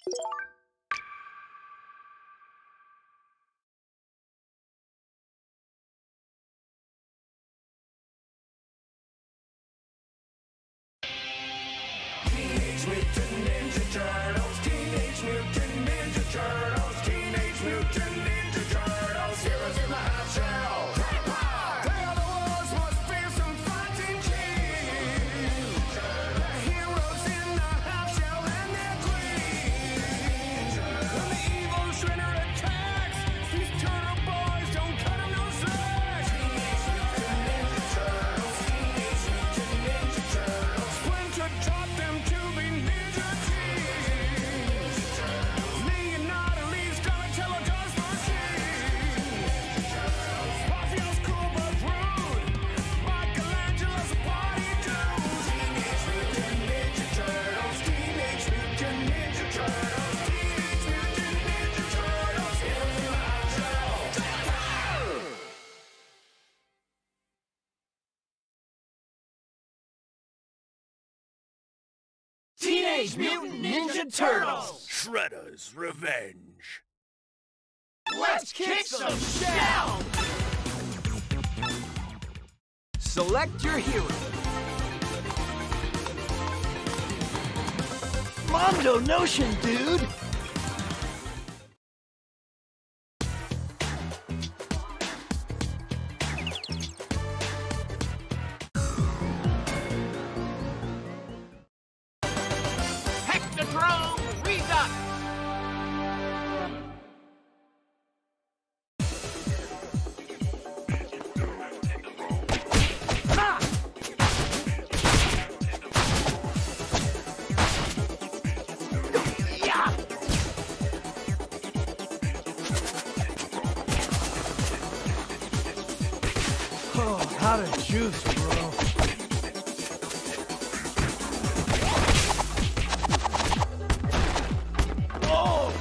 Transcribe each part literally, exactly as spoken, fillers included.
Teenage Mutant Ninja Turtles, Teenage Mutant Ninja Turtles, Teenage Mutant Ninja Turtles, heroes in the half shell. They are the world's most fearsome fighting team. The heroes in the half shell and their queen. When the evil Shredder attacks, these turtle boys don't cut him no slack. Teenage Mutant Ninja Turtles, Teenage Mutant Ninja Turtles. Splinter taught them to be ninja teens. Leonardo leads Donatello does machine. Raphael's cool but rude. Michelangelo's a party dude. Teenage Mutant Ninja Turtles, Teenage Mutant Ninja Turtles, Teenage Mutant Ninja Turtles, heroes in the half shell. Teenage Mutant Ninja Turtles! Shredder's Revenge. Let's kick some shell! Select your hero. Mondo Notion, dude! Hectodrome Redux! Ha! Yeah! Oh, how to juice, bro. Oh!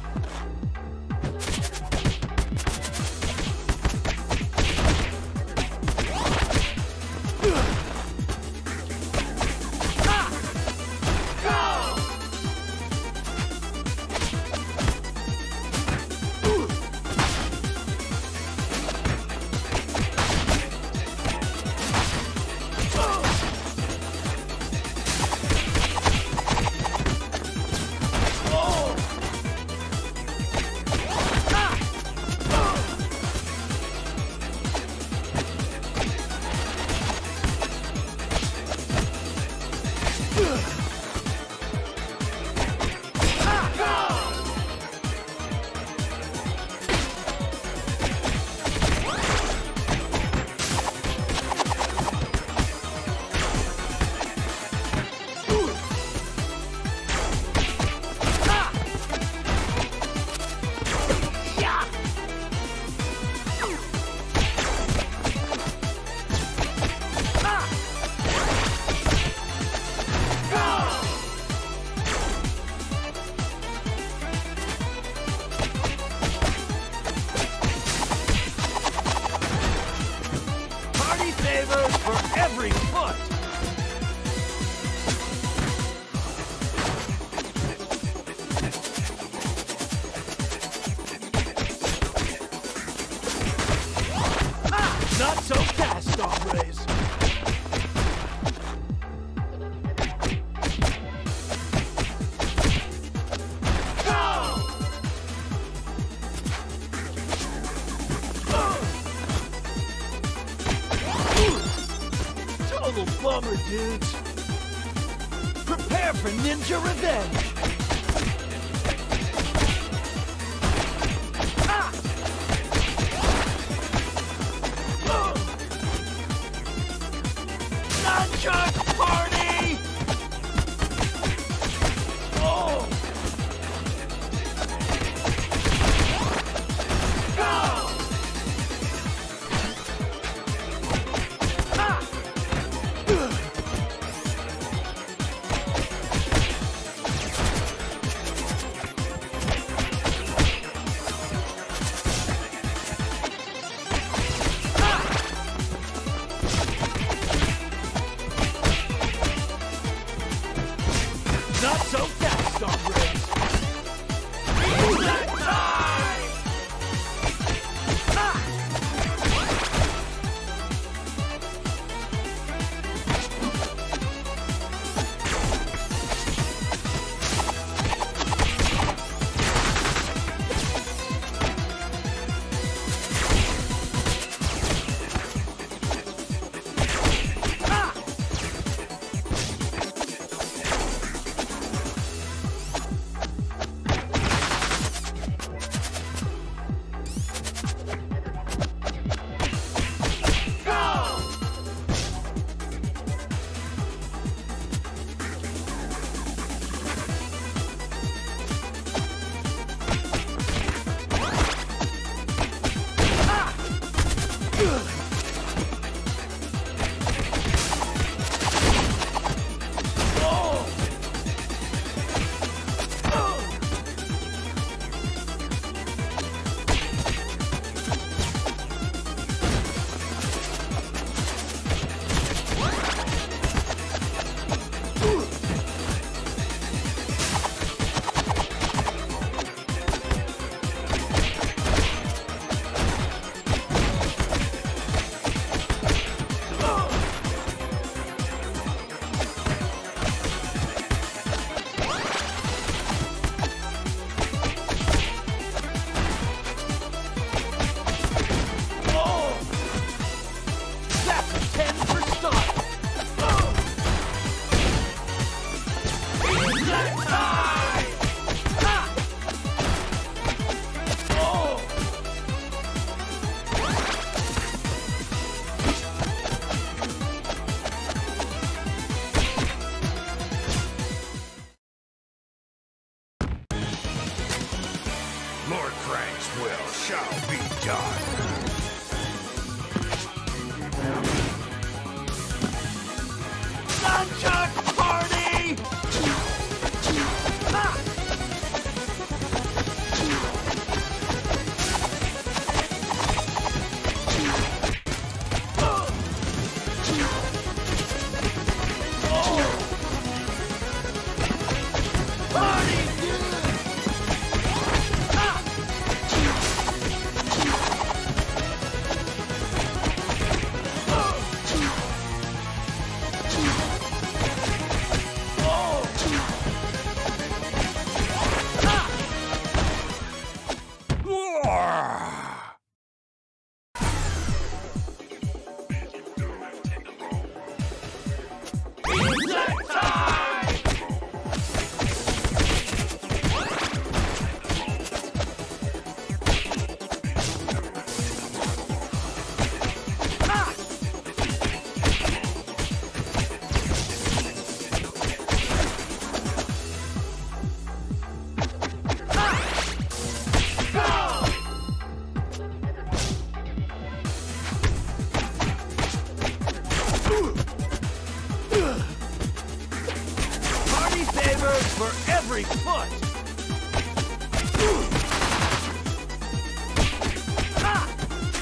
Party favors for every foot! Ah, not so fast, hombres! Total bummer, dudes. Prepare for Ninja Revenge. Ah! Oh! Nunchuck party! Oh! Go! Ah! shall be done. Nunchuck party! Ha! For every foot! Ha!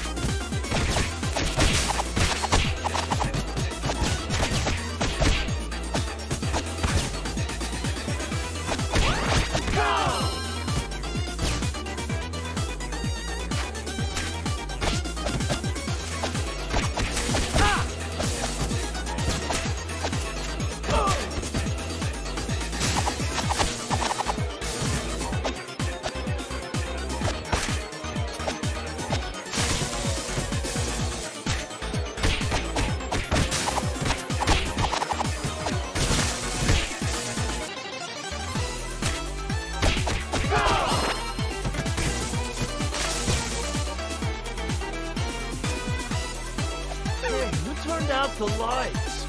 Turned out the lights.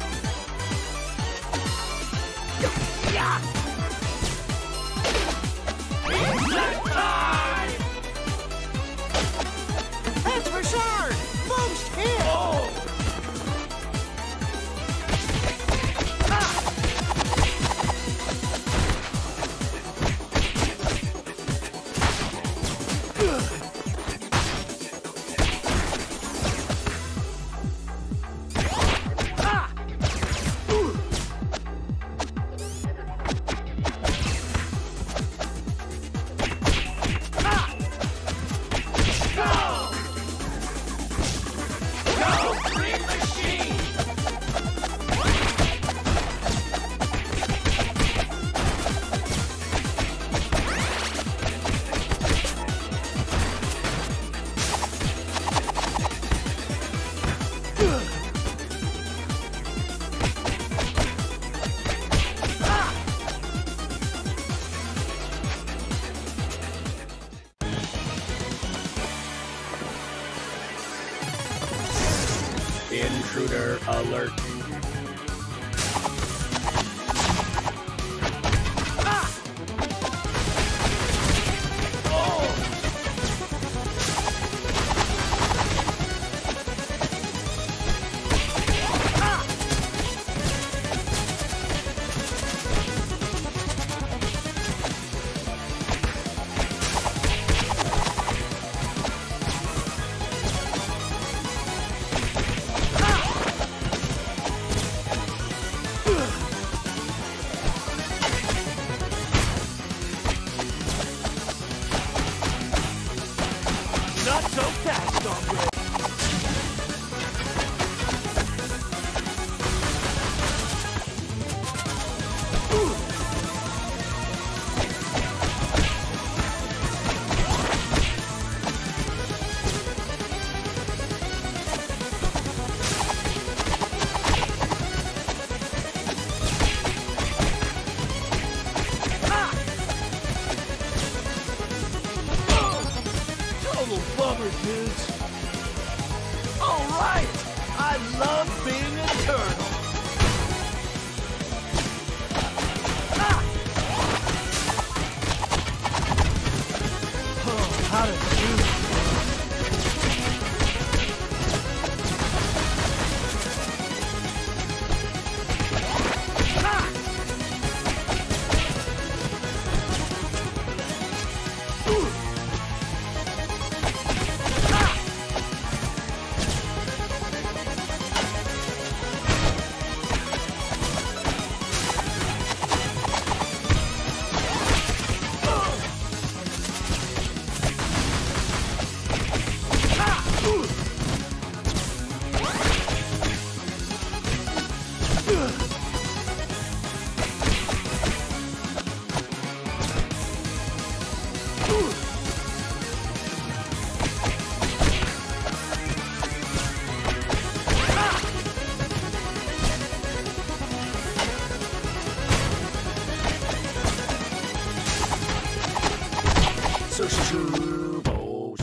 Yeah. That's for sure. Boost him. Oh. Intruder alert.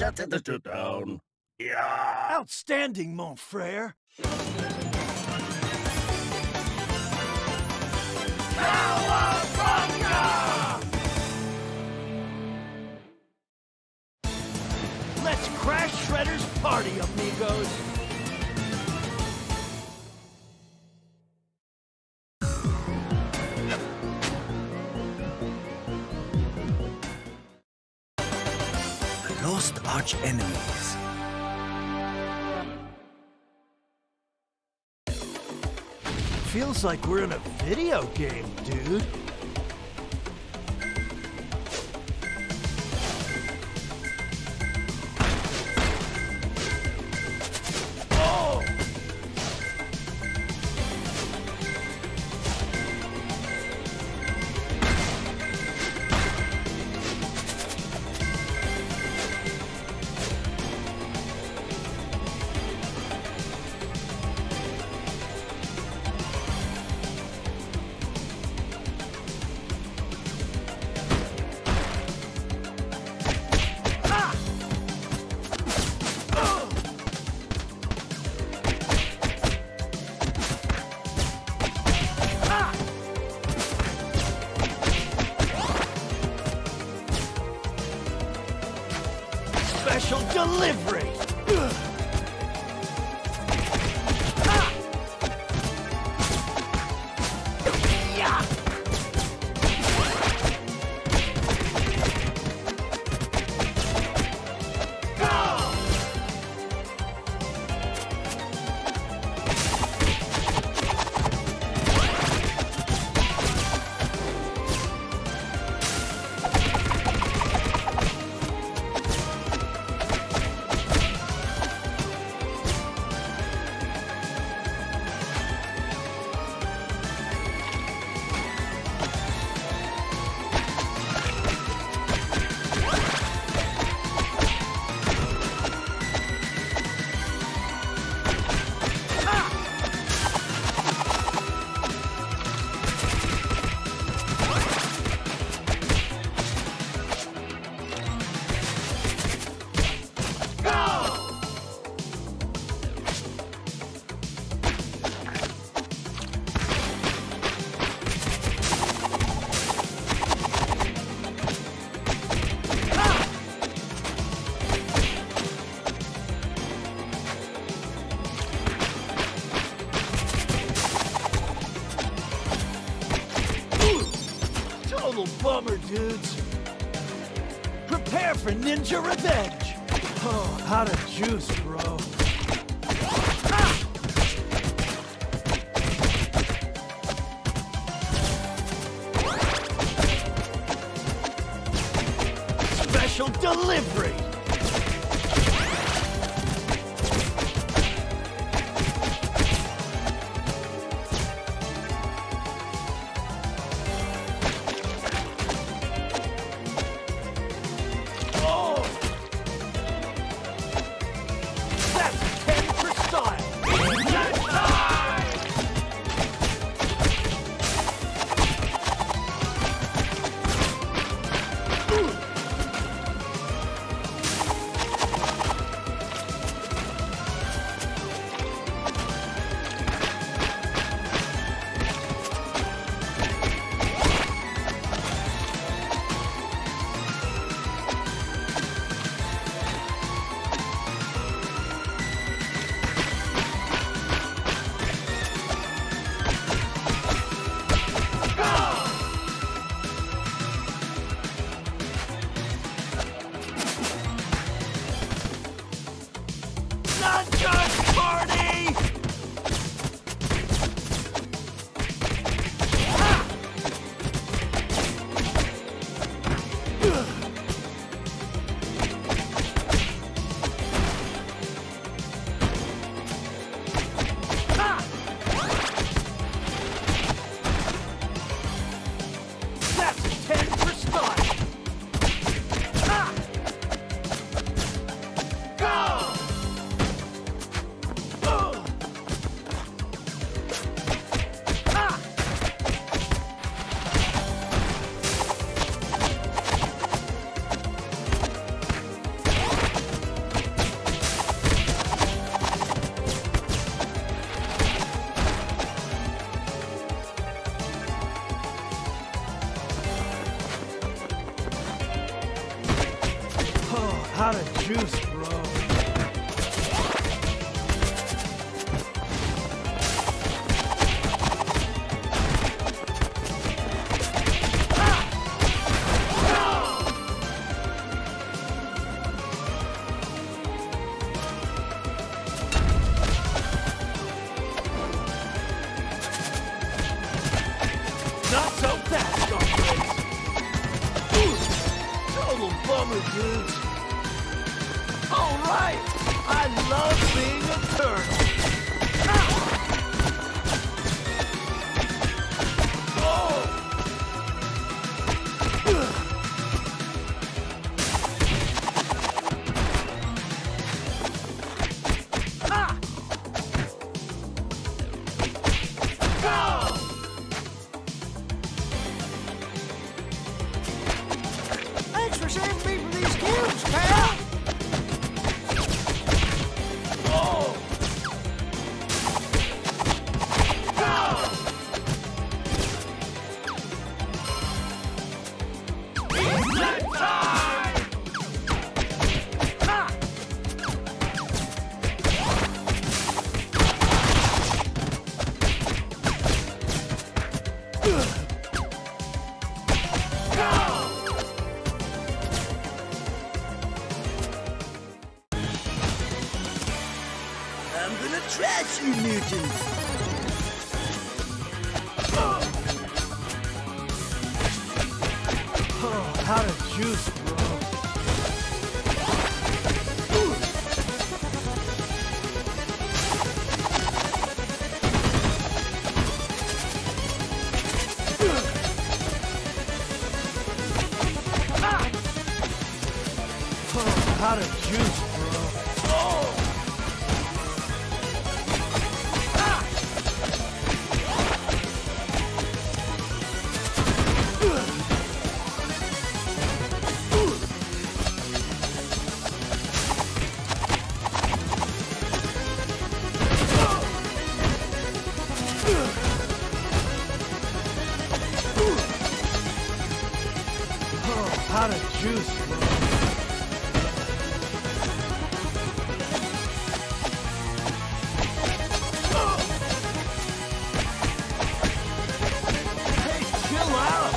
Yeah, take the suit down. Yeah. Outstanding, mon frere. Let's crash Shredder's party, amigos. Lost arch enemies. Feels like we're in a video game, dude. Oh! Special delivery! Ugh. Ah! Yeah! Go! Total bummer, dudes. Prepare for ninja revenge. Oh, out of juice, bro. Ah! Special delivery. juice, bro. Not so fast, Scarface. Total bummer, dudes. All right, I love being a turtle. Ah! Oh! Ugh. Ah! Go! Thanks for saving me from these cubes, pal! Oh! Go! It's that time! Ha! Ugh. Go! I'm gonna trash you mutants! Oh, how to juice, bro. Ah! Oh, how to juice, bro. Oh! Oh, how to juice, bro. Hey, chill out.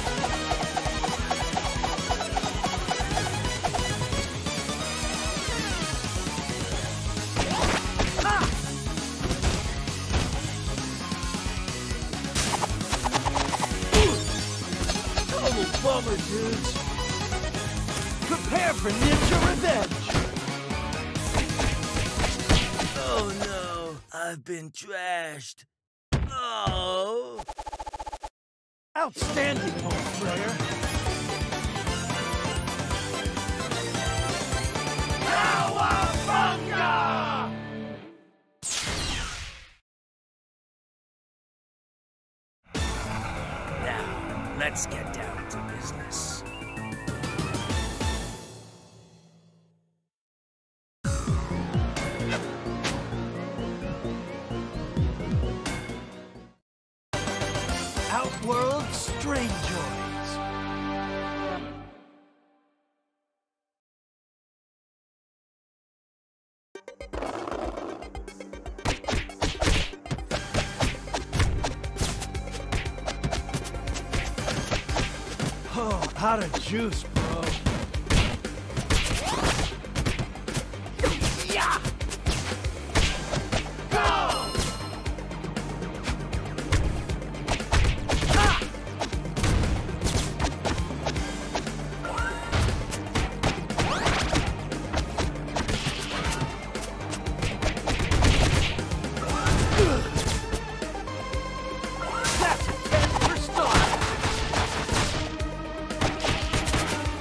Ah! Total bummer, dudes. Prepare for ninja revenge. Oh no, I've been trashed. Oh. Outstanding, Home Cowabunga! Now, let's get down to business. Outworld Strangeoids. Oh, how to juice, bro. Yeah! Go! That's a ten for start.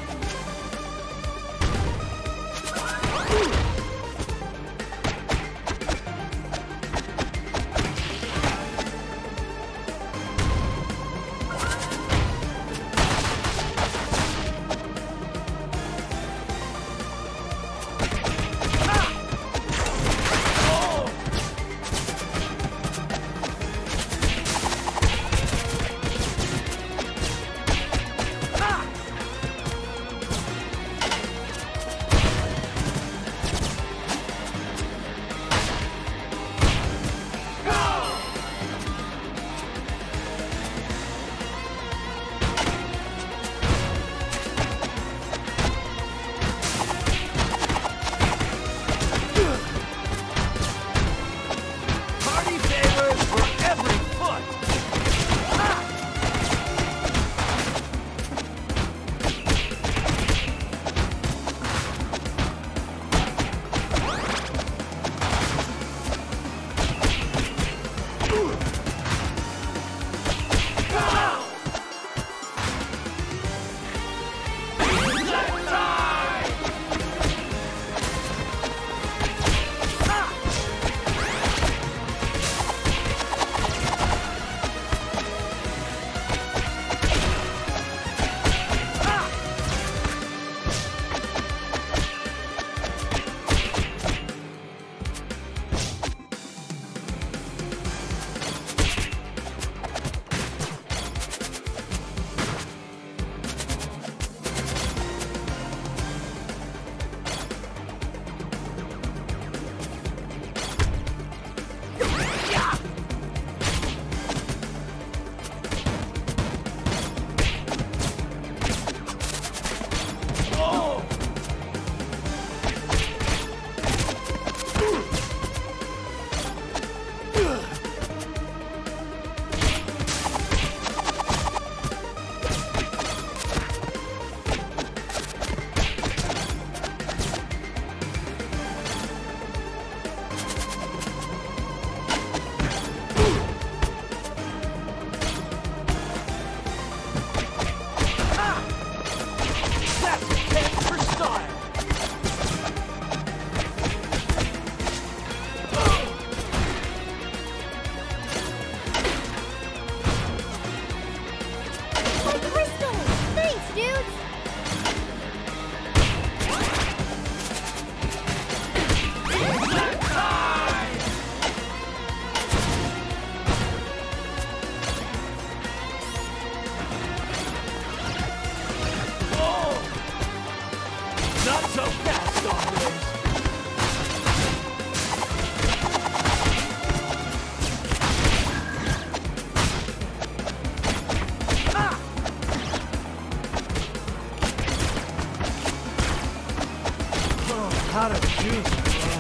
how to juice, bro.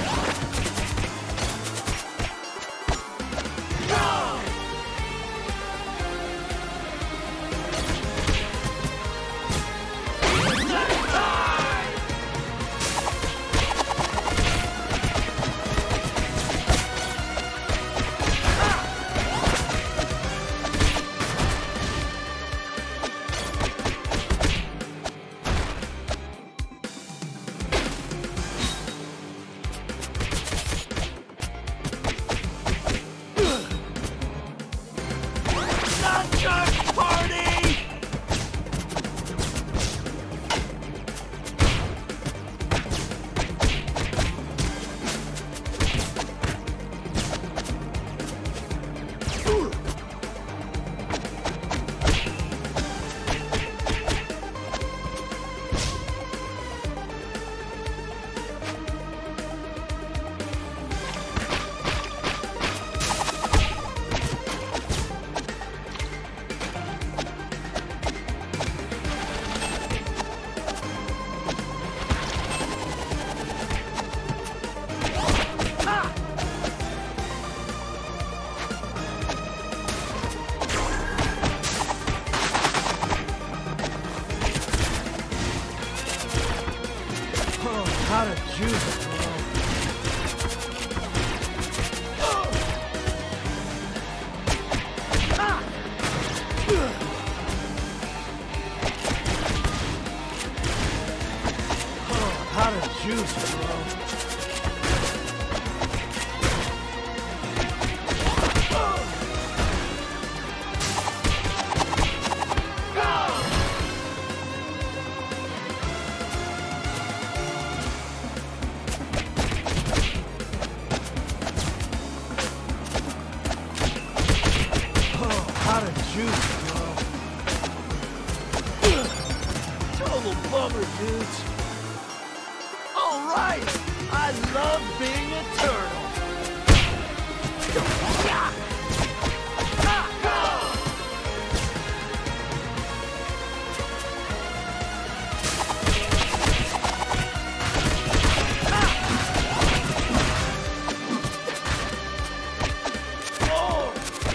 How to juice, bro. Oh, how to juice, bro. How to juice, bro. Total bummer, dudes. All right, I love being a turtle. Yeah. Ah, go. Ah. Oh.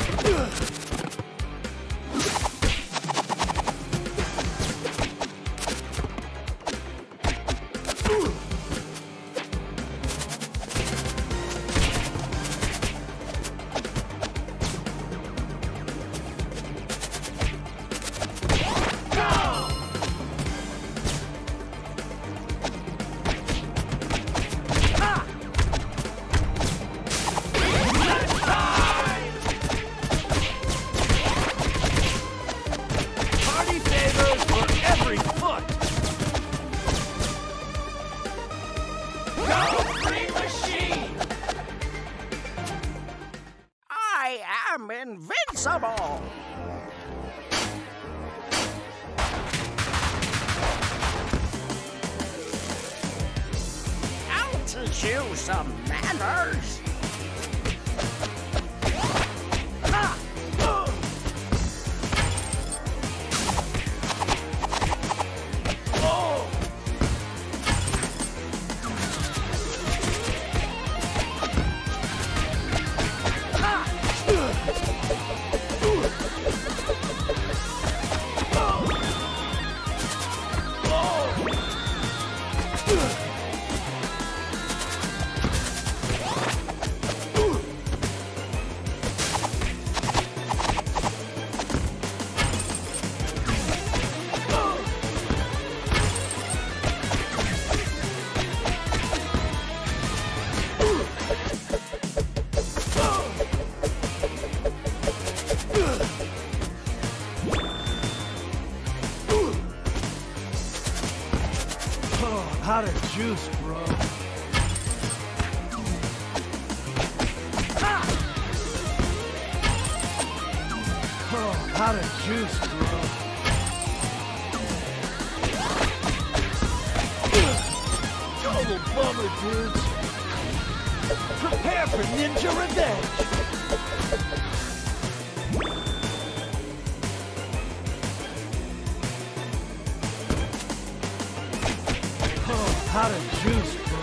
I'm invincible! I'll teach you some manners! Ha! Uh. Oh! How to juice, bro. Ah! Oh, how to juice, bro. Total bummer, dudes. Prepare for ninja revenge. Oh, how to juice, bro.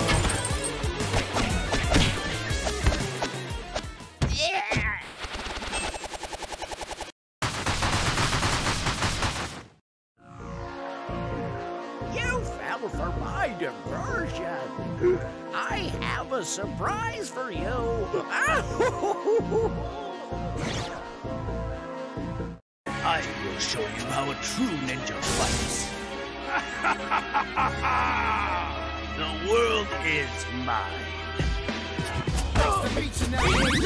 I have a surprise for you. I will show you how a true ninja fights. The world is mine. Nice to meet you now.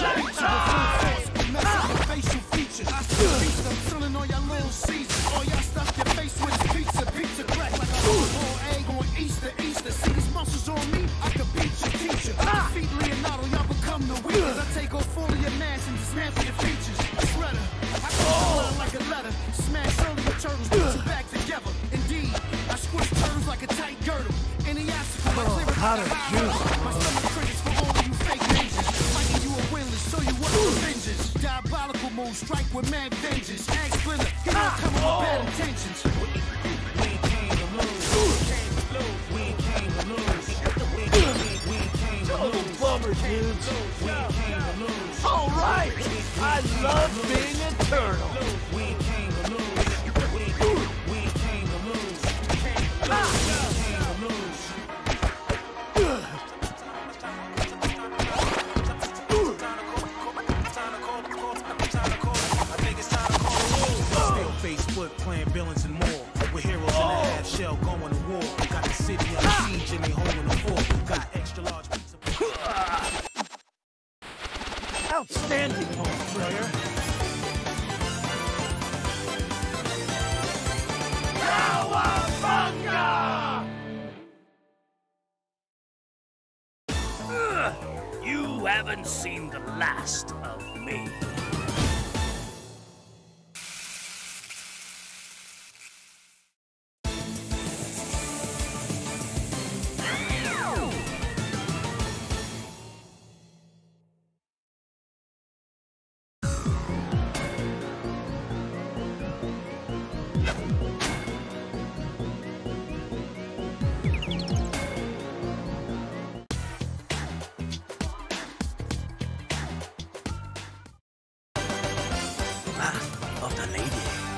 Facial features. I still feast them, selling all y'all little Caesars. All y'all stuff your face with is pizza. Pizza crack like a whole egg on Easter. Easter. See these muscles on me? I could beat your teacher. Defeat Leonardo, y'all become the weakest. I take off all of your mass and dismantle your features. Shredder. I cut your blood like a letter. Smash all of your turtles, put you back together. Indeed, I squish turtles like a tight girdle. Any obstacle, I clear it like a high hurdle. My stomach crickets for all of you fake ninjas. Liking you a winless, so you want revenges. Diabolical move, strike with mad vengeance. Ag splinter, he don't come with bad intentions. We ain't came to lose. We ain't came to lose. We ain't came to lose. Bummer, dudes. We ain't came to lose. All right. I love being a turtle. We ain't came to lose. We ain't came to lose. We ain't came to lose. Facebook playing villains and more. With heroes in a half shell going to war. Got the city on siege and they holding the fort. Got extra large pizza. Outstanding, home player. Cowabunga! You haven't seen the last of me. Of the lady.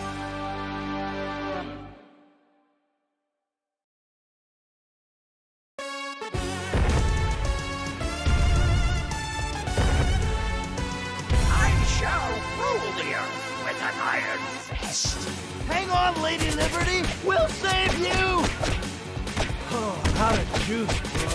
I shall rule the earth with an iron fist. Hang on, Lady Liberty. We'll save you. Oh, how to juice, bro.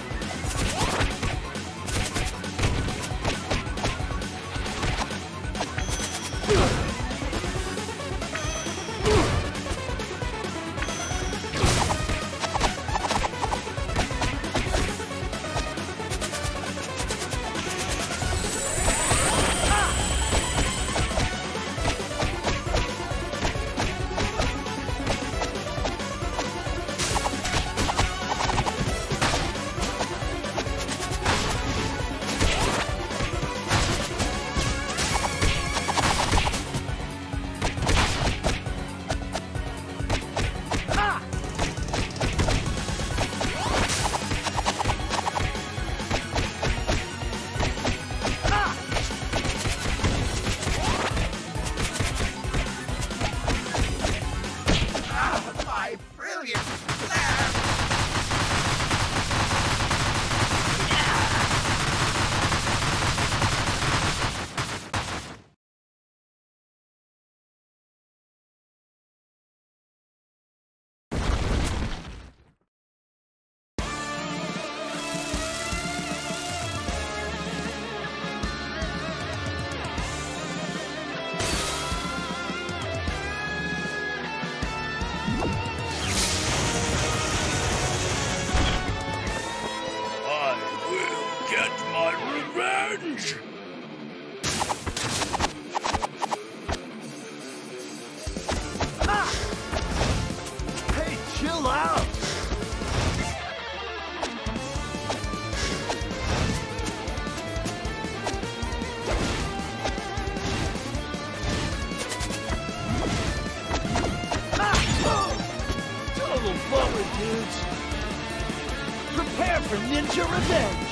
Revenge! Hey, chill out. Total bummer, dudes. Prepare for ninja revenge.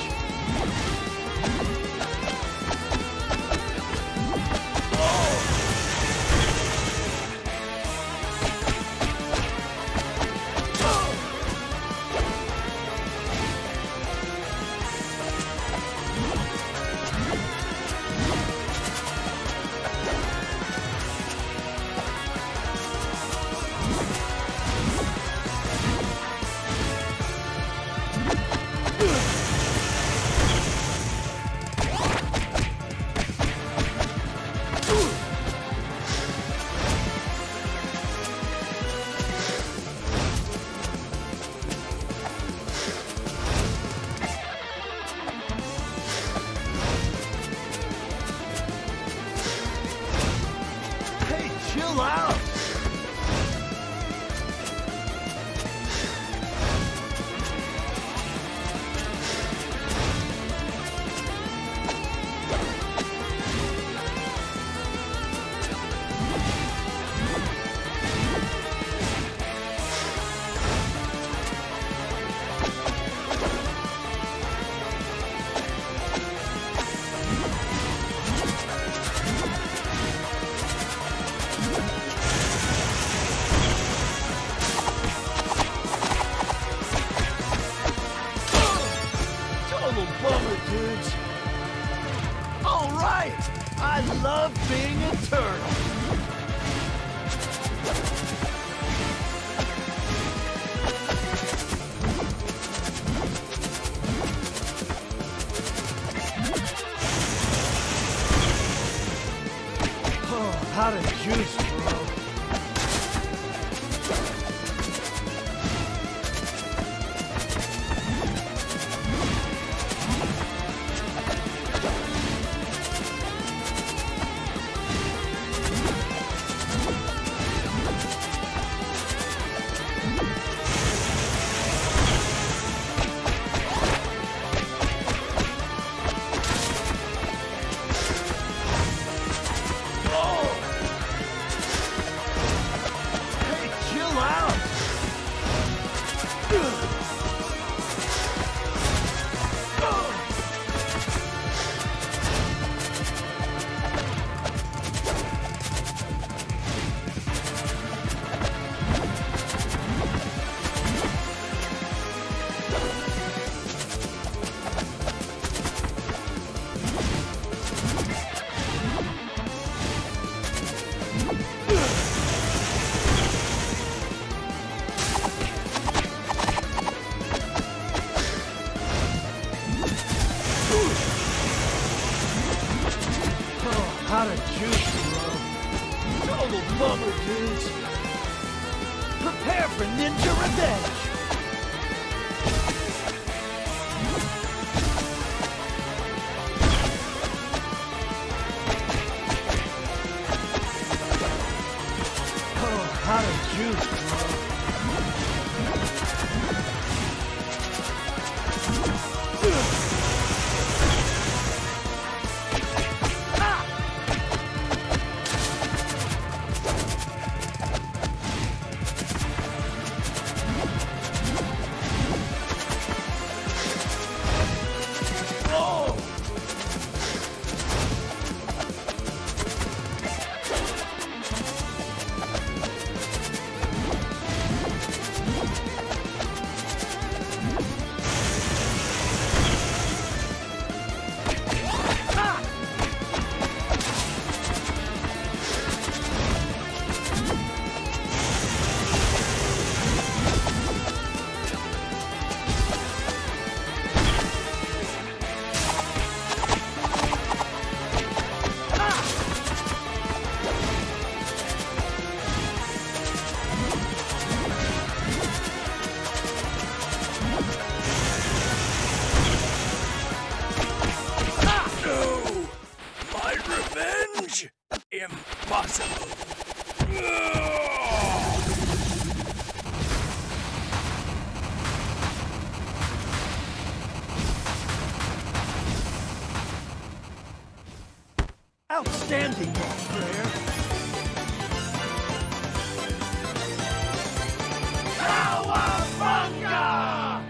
chill out. Bummer, dudes. All right, I love being a turtle. Oh, how to juice, bro. How to juice, bro. Total bummer, dudes. Prepare for ninja revenge. Oh, how to juice, bro. Impossible. Outstanding, Freya. Cowabunga!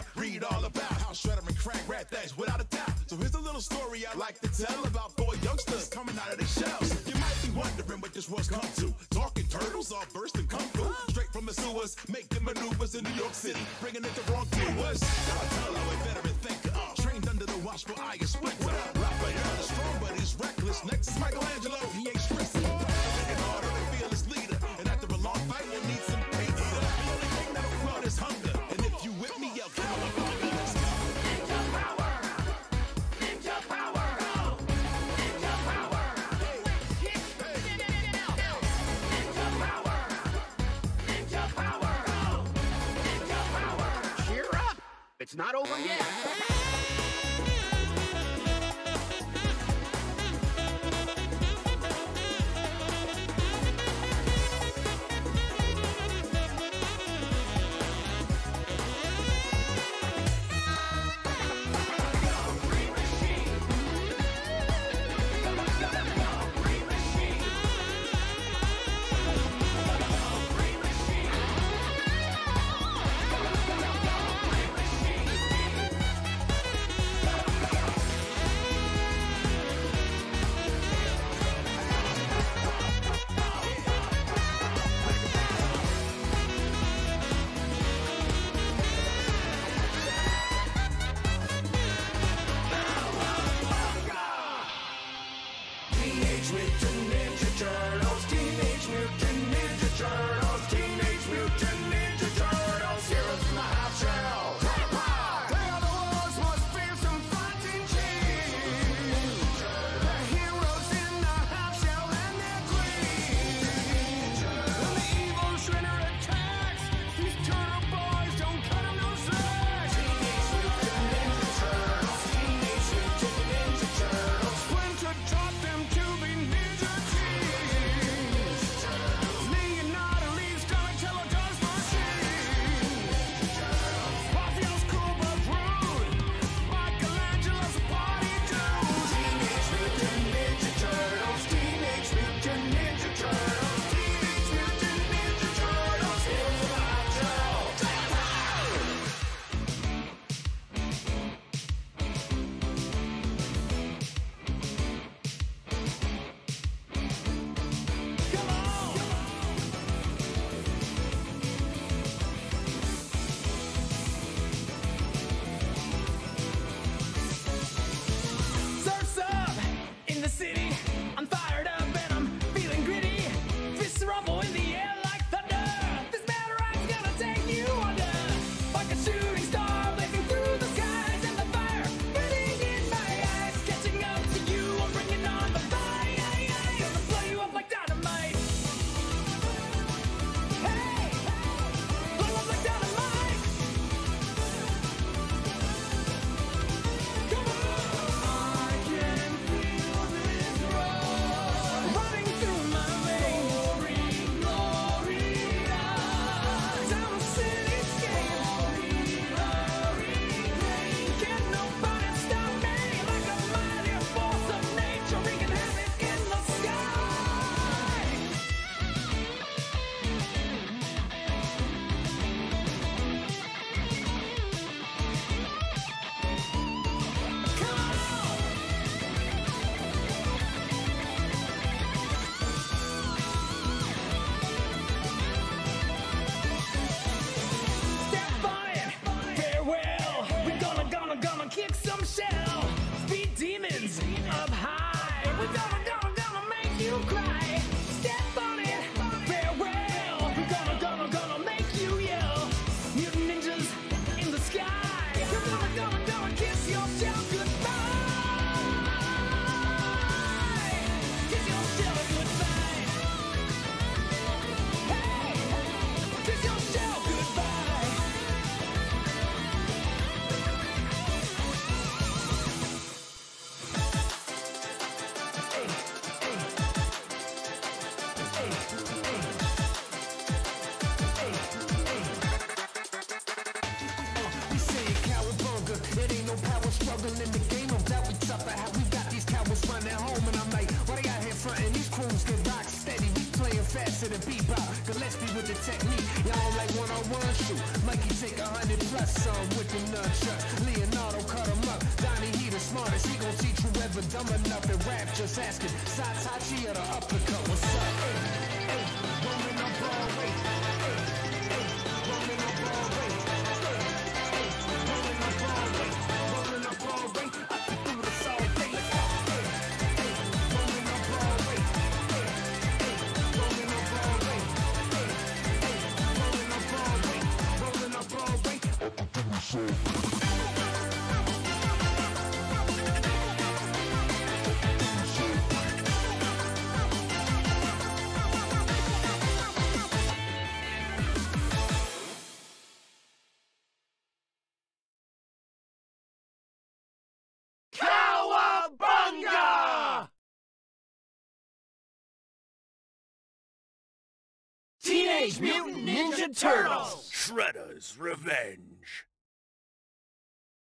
read all about how Shredder and Crank rat things without a doubt. So here's a little story I like to tell about four youngsters coming out of their shells. You might be wondering what this world's come to. Talking turtles all burst and come through. Straight from the sewers, making maneuvers in New York City, bringing it to wrongdoers. Donatello, a veteran thinker, trained under the watchful eye of Splinter. Raphael is strong, but he's reckless. Next is Michelangelo, he ain't stressing. Working harder than fearless leader, and after a long fight, we'll need some pain eater. The only thing that'll flood is hunger, and if you with me, yell cowabunga. Let's go. Ninja power! Ninja power! Ninja power! Ninja power! Ninja power! Ninja power! Cheer up! It's not over yet. it and beep out. Gillespie with the technique. Y'all don't like one-on-one shoot. Mikey take a hundred plus some with the nunchuck. Leonardo cut him up. Donnie, he the smartest. He gon' teach you ever dumb enough to rap. Just asking. Satachi or the uppercut. What's up? Hey, hey, rolling on Broadway. Hey, hey, rolling on Broadway. Hey, hey, rolling on Broadway. Rolling on Broadway. I can do this all day. Let's go. Hey, hey, rolling on Broadway. Hey, hey, rolling on Broadway. Hey, hey, rolling on Broadway. Rolling on Broadway. I can do this all day. Cowabunga! Teenage Mutant Ninja Turtles! Shredder's Revenge.